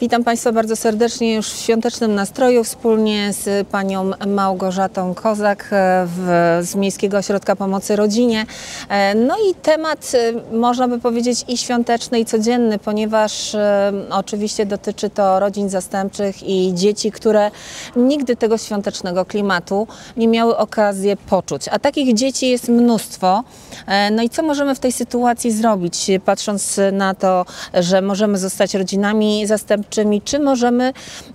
Witam Państwa bardzo serdecznie już w świątecznym nastroju wspólnie z panią Małgorzatą Kozak z Miejskiego Ośrodka Pomocy Rodzinie. No i temat, można by powiedzieć, i świąteczny, i codzienny, ponieważ oczywiście dotyczy to rodzin zastępczych i dzieci, które nigdy tego świątecznego klimatu nie miały okazji poczuć. A takich dzieci jest mnóstwo. No i co możemy w tej sytuacji zrobić, patrząc na to, że możemy zostać rodzinami zastępczymi, czy możemy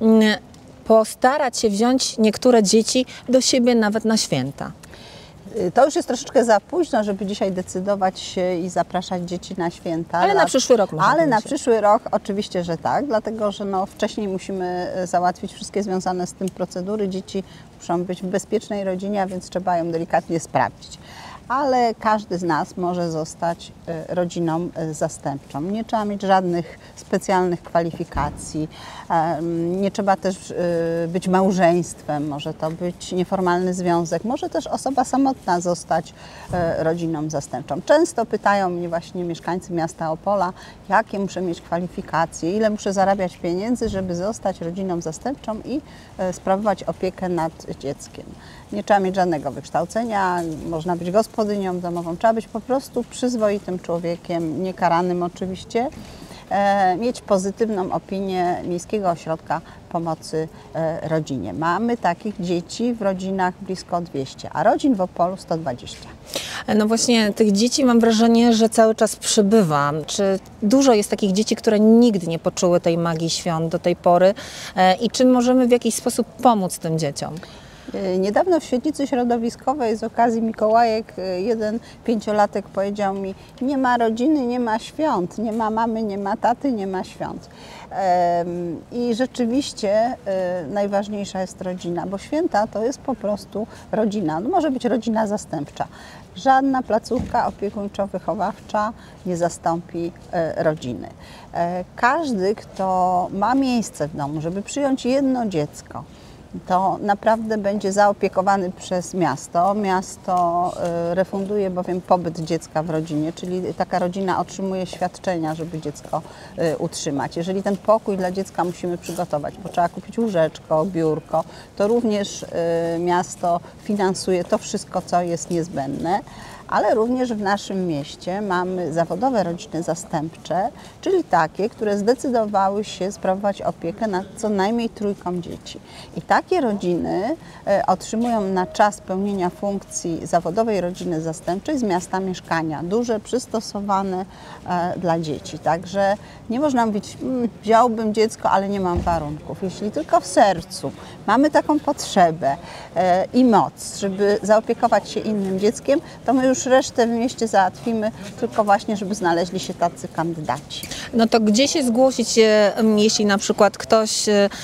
postarać się wziąć niektóre dzieci do siebie nawet na święta? To już jest troszeczkę za późno, żeby dzisiaj decydować się i zapraszać dzieci na święta. Ale na przyszły rok może. Ale na przyszły rok oczywiście, że tak, dlatego że wcześniej musimy załatwić wszystkie związane z tym procedury. Dzieci muszą być w bezpiecznej rodzinie, a więc trzeba ją delikatnie sprawdzić. Ale każdy z nas może zostać rodziną zastępczą. Nie trzeba mieć żadnych specjalnych kwalifikacji, nie trzeba też być małżeństwem, może to być nieformalny związek, może też osoba samotna zostać rodziną zastępczą. Często pytają mnie właśnie mieszkańcy miasta Opola, jakie muszę mieć kwalifikacje, ile muszę zarabiać pieniędzy, żeby zostać rodziną zastępczą i sprawować opiekę nad dzieckiem. Nie trzeba mieć żadnego wykształcenia, można być gospodynią domową, trzeba być po prostu przyzwoitym człowiekiem, niekaranym oczywiście, mieć pozytywną opinię Miejskiego Ośrodka Pomocy Rodzinie. Mamy takich dzieci w rodzinach blisko 200, a rodzin w Opolu 120. No właśnie, tych dzieci mam wrażenie, że cały czas przybywa. Czy dużo jest takich dzieci, które nigdy nie poczuły tej magii świąt do tej pory i czy możemy w jakiś sposób pomóc tym dzieciom? Niedawno w świetlicy środowiskowej z okazji Mikołajek jeden 5-latek powiedział mi: nie ma rodziny, nie ma świąt, nie ma mamy, nie ma taty, nie ma świąt. I rzeczywiście najważniejsza jest rodzina, bo święta to jest po prostu rodzina. No może być rodzina zastępcza. Żadna placówka opiekuńczo-wychowawcza nie zastąpi rodziny. Każdy, kto ma miejsce w domu, żeby przyjąć jedno dziecko, to naprawdę będzie zaopiekowany przez miasto. Miasto refunduje bowiem pobyt dziecka w rodzinie, czyli taka rodzina otrzymuje świadczenia, żeby dziecko utrzymać. Jeżeli ten pokój dla dziecka musimy przygotować, bo trzeba kupić łóżeczko, biurko, to również miasto finansuje to wszystko, co jest niezbędne. Ale również w naszym mieście mamy zawodowe rodziny zastępcze, czyli takie, które zdecydowały się sprawować opiekę nad co najmniej 3 dzieci. I takie rodziny otrzymują na czas pełnienia funkcji zawodowej rodziny zastępczej z miasta mieszkania, duże, przystosowane dla dzieci. Także nie można mówić, wziąłbym dziecko, ale nie mam warunków. Jeśli tylko w sercu mamy taką potrzebę i moc, żeby zaopiekować się innym dzieckiem, to my już resztę w mieście załatwimy, tylko właśnie, żeby znaleźli się tacy kandydaci. No to gdzie się zgłosić, jeśli na przykład ktoś,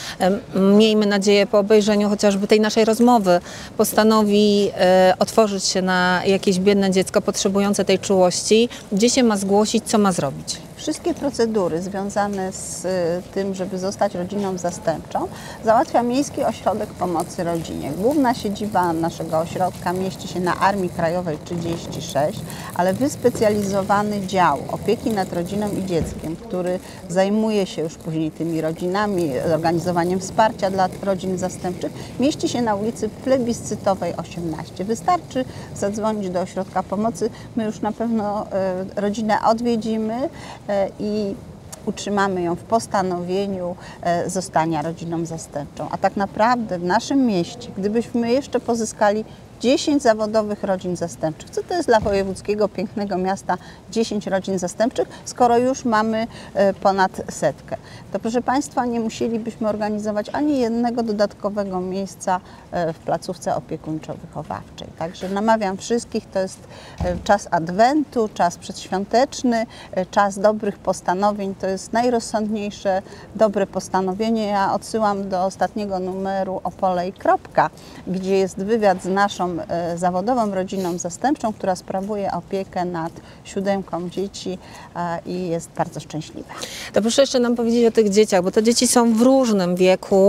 miejmy nadzieję po obejrzeniu chociażby tej naszej rozmowy, postanowi otworzyć się na jakieś biedne dziecko potrzebujące tej czułości, gdzie się ma zgłosić, co ma zrobić? Wszystkie procedury związane z tym, żeby zostać rodziną zastępczą, załatwia Miejski Ośrodek Pomocy Rodzinie. Główna siedziba naszego ośrodka mieści się na Armii Krajowej 36, ale wyspecjalizowany dział opieki nad rodziną i dzieckiem, który zajmuje się już później tymi rodzinami, organizowaniem wsparcia dla rodzin zastępczych, mieści się na ulicy Plebiscytowej 18. Wystarczy zadzwonić do Ośrodka Pomocy, my już na pewno rodzinę odwiedzimy i utrzymamy ją w postanowieniu zostania rodziną zastępczą. A tak naprawdę w naszym mieście, gdybyśmy jeszcze pozyskali 10 zawodowych rodzin zastępczych. Co to jest dla wojewódzkiego pięknego miasta 10 rodzin zastępczych, skoro już mamy ponad 100? To proszę Państwa, nie musielibyśmy organizować ani jednego dodatkowego miejsca w placówce opiekuńczo-wychowawczej. Także namawiam wszystkich, to jest czas adwentu, czas przedświąteczny, czas dobrych postanowień. To jest najrozsądniejsze, dobre postanowienie. Ja odsyłam do ostatniego numeru Opolej. Gdzie jest wywiad z naszą zawodową rodziną zastępczą, która sprawuje opiekę nad 7 dzieci i jest bardzo szczęśliwa. To proszę jeszcze nam powiedzieć o tych dzieciach, bo te dzieci są w różnym wieku.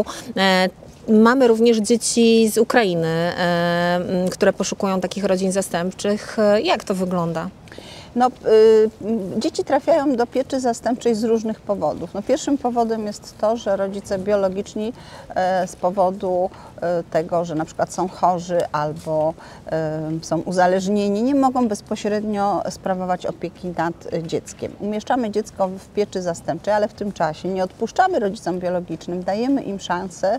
Mamy również dzieci z Ukrainy, które poszukują takich rodzin zastępczych. Jak to wygląda? No, dzieci trafiają do pieczy zastępczej z różnych powodów. No, pierwszym powodem jest to, że rodzice biologiczni z powodu tego, że na przykład są chorzy albo są uzależnieni, nie mogą bezpośrednio sprawować opieki nad dzieckiem. Umieszczamy dziecko w pieczy zastępczej, ale w tym czasie nie odpuszczamy rodzicom biologicznym, dajemy im szansę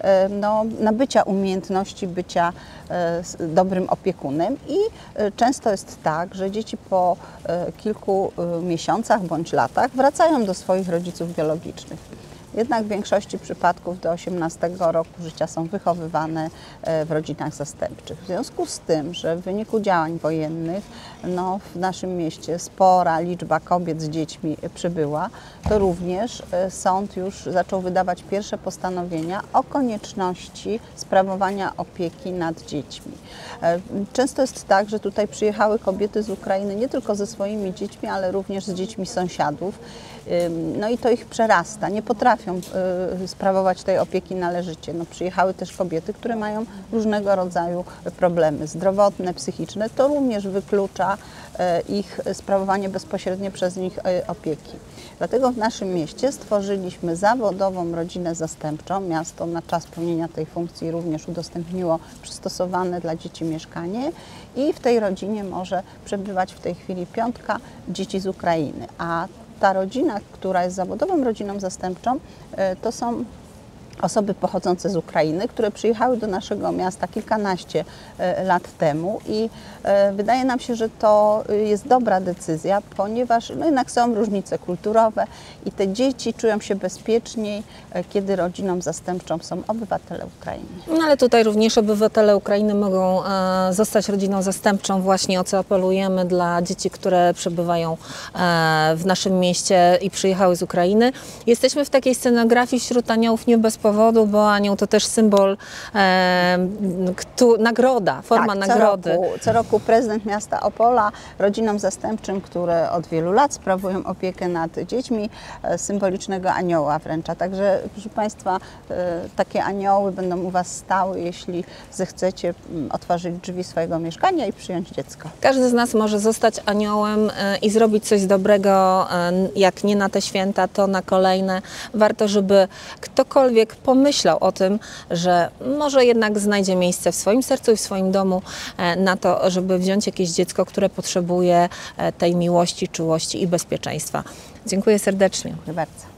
nabycia umiejętności bycia dobrym opiekunem i często jest tak, że dzieci po kilku miesiącach bądź latach wracają do swoich rodziców biologicznych. Jednak w większości przypadków do 18 roku życia są wychowywane w rodzinach zastępczych. W związku z tym, że w wyniku działań wojennych w naszym mieście spora liczba kobiet z dziećmi przybyła, to również sąd już zaczął wydawać pierwsze postanowienia o konieczności sprawowania opieki nad dziećmi. Często jest tak, że tutaj przyjechały kobiety z Ukrainy nie tylko ze swoimi dziećmi, ale również z dziećmi sąsiadów. No i to ich przerasta, nie potrafią sprawować tej opieki należycie. Przyjechały też kobiety, które mają różnego rodzaju problemy zdrowotne, psychiczne. To również wyklucza ich sprawowanie bezpośrednie przez nich opieki. Dlatego w naszym mieście stworzyliśmy zawodową rodzinę zastępczą. Miasto na czas pełnienia tej funkcji również udostępniło przystosowane dla dzieci mieszkanie i w tej rodzinie może przebywać w tej chwili 5 dzieci z Ukrainy. A ta rodzina, która jest zawodową rodziną zastępczą, to są osoby pochodzące z Ukrainy, które przyjechały do naszego miasta kilkanaście lat temu i wydaje nam się, że to jest dobra decyzja, ponieważ jednak są różnice kulturowe i te dzieci czują się bezpieczniej, kiedy rodziną zastępczą są obywatele Ukrainy. No ale tutaj również obywatele Ukrainy mogą zostać rodziną zastępczą, właśnie o co apelujemy dla dzieci, które przebywają w naszym mieście i przyjechały z Ukrainy. Jesteśmy w takiej scenografii wśród aniołów nie bez powodu, bo anioł to też symbol, nagroda, forma nagrody. Co roku prezydent miasta Opola rodzinom zastępczym, które od wielu lat sprawują opiekę nad dziećmi, symbolicznego anioła wręcza. Także proszę Państwa, takie anioły będą u Was stały, jeśli zechcecie otworzyć drzwi swojego mieszkania i przyjąć dziecko. Każdy z nas może zostać aniołem i zrobić coś dobrego, jak nie na te święta, to na kolejne. Warto, żeby ktokolwiek pomyślał o tym, że może jednak znajdzie miejsce w swoim sercu i w swoim domu na to, żeby wziąć jakieś dziecko, które potrzebuje tej miłości, czułości i bezpieczeństwa. Dziękuję serdecznie. Dziękuję bardzo.